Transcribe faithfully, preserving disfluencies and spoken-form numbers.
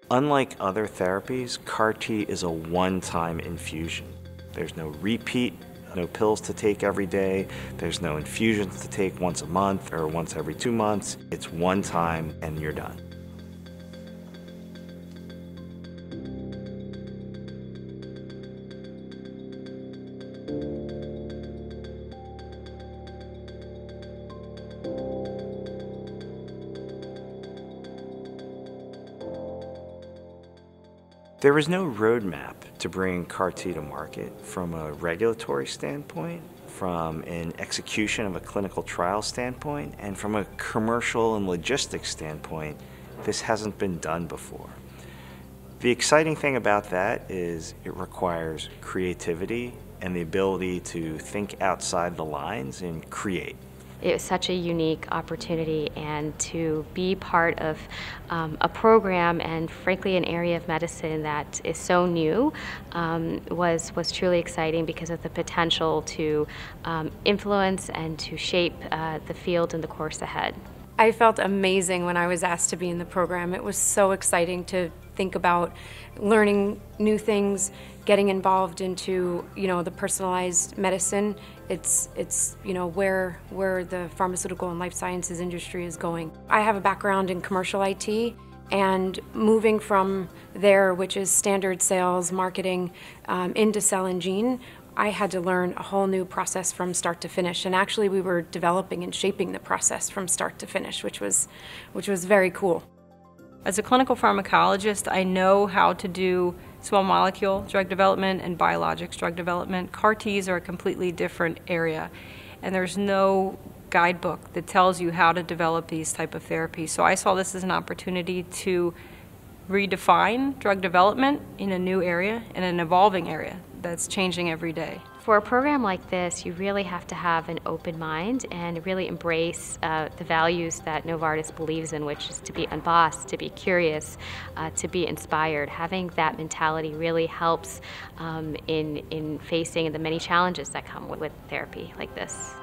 Unlike other therapies, C A R T is a one-time infusion. There's no repeat, no pills to take every day, there's no infusions to take once a month or once every two months. It's one time and you're done. There was no roadmap to bring C A R T to market from a regulatory standpoint, from an execution of a clinical trial standpoint, and from a commercial and logistics standpoint. This hasn't been done before. The exciting thing about that is it requires creativity and the ability to think outside the lines and create. It was such a unique opportunity, and to be part of um, a program and frankly an area of medicine that is so new um, was, was truly exciting because of the potential to um, influence and to shape uh, the field and the course ahead. I felt amazing when I was asked to be in the program. It was so exciting to think about learning new things, getting involved into, you know, the personalized medicine. It's, it's you know, where, where the pharmaceutical and life sciences industry is going. I have a background in commercial I T, and moving from there, which is standard sales, marketing, um, into cell and gene, I had to learn a whole new process from start to finish. And actually we were developing and shaping the process from start to finish, which was, which was very cool. As a clinical pharmacologist, I know how to do small molecule drug development and biologics drug development. C A R Ts are a completely different area, and there's no guidebook that tells you how to develop these type of therapies. So I saw this as an opportunity to redefine drug development in a new area, in an evolving area that's changing every day. For a program like this, you really have to have an open mind and really embrace uh, the values that Novartis believes in, which is to be unbossed, to be curious, uh, to be inspired. Having that mentality really helps um, in, in facing the many challenges that come with, with therapy like this.